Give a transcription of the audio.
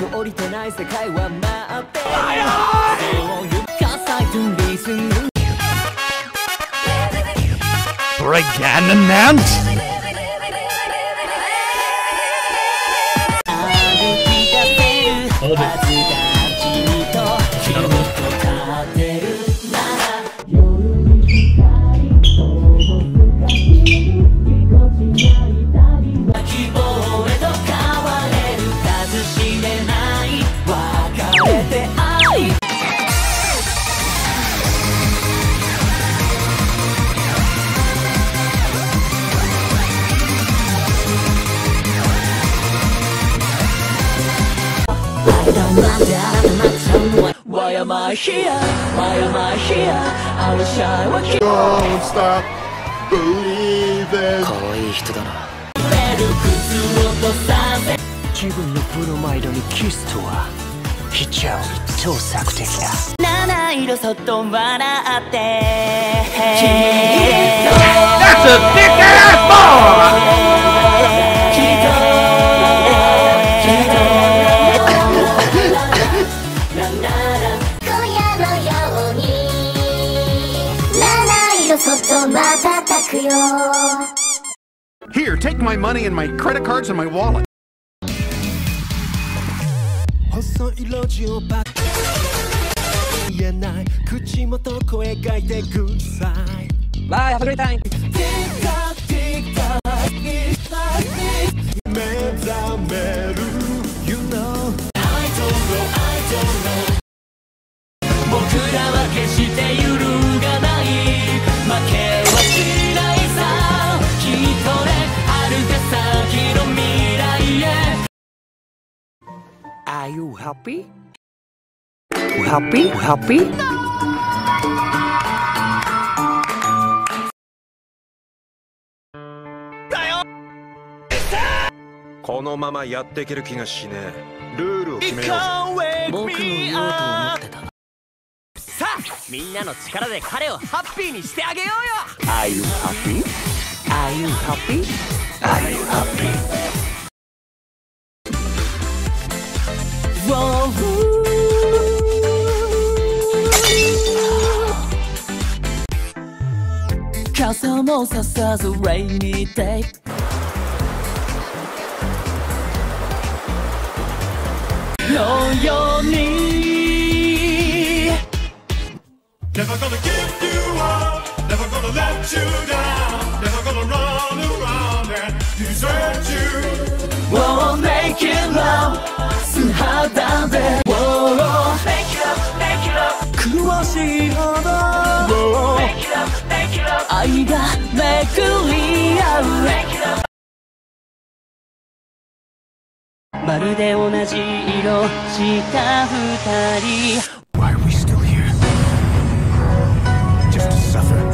降りてない世界は待ってる。そういう火災とリズム Pregnant? Why am I here? Why am I here? I wish I were here. Don't stop believing. 可愛い人だな。 自分のブロマイドにキスとは非常に創作的だ。七色そっと笑って君と That's a big ass ball! そっと瞬くよ Here, take my money and my credit cards and my wallet. 細い路地をパッ言えない口元声描いてくさい Bye, have a great time. Tick-tock, tick-tock, tick-tock 目覚める You know I don't know, I don't know 僕らは決して揺るがない負けはしないさきっとね遥か先の未来へ Are you happy? Happy? Happy? このままやっていける気がしねえ。ルールを決めよう。 僕も言おうと思ってたさあみんなの力で彼をハッピーにしてあげようよ Are you happy? Are you happy? Are you happy? Whoa,傘もささず Rainy dayのように Never gonna give you up, never gonna let you down, never gonna run around and desert you. We'll make it love,素肌で Whoa, make it up, make it up 苦しいほど Whoa, make it up, make it up 愛が巡り合う Make it upまるで同じ色した二人 Why are we still here? Just to suffer.